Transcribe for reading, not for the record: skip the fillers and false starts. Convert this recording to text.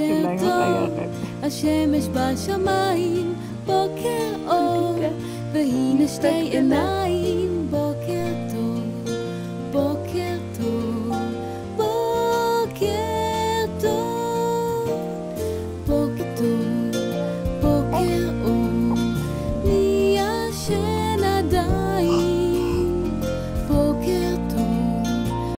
בוקר טוב, השמש בשמיים, בוקר אור, והנה שתי עיניים, בוקר טוב, בוקר טוב, בוקר טוב.